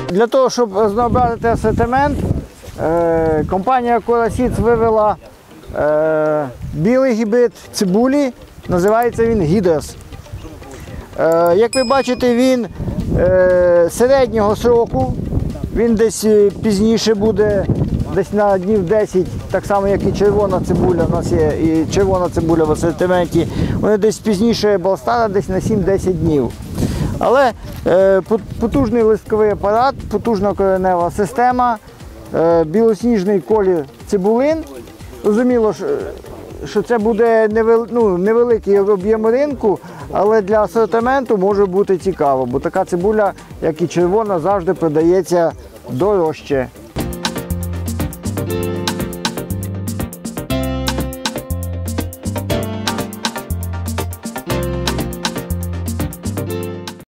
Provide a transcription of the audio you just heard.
Для того, щоб рознообразити асортимент, компанія Coraseeds вивела білий гібрид цибулі, називається він Гідрос. Як ви бачите, він середнього сроку, він десь пізніше буде, десь на днів 10, так само як і червона цибуля, у нас є і червона цибуля в асортименті, вони десь пізніше Балстара, десь на 7-10 днів. Але потужний листковий апарат, потужна коренева система, білосніжний колір цибулин. Зрозуміло, що це буде невеликий об'єм ринку, але для асортименту може бути цікаво, бо така цибуля, як і червона, завжди продається дорожче.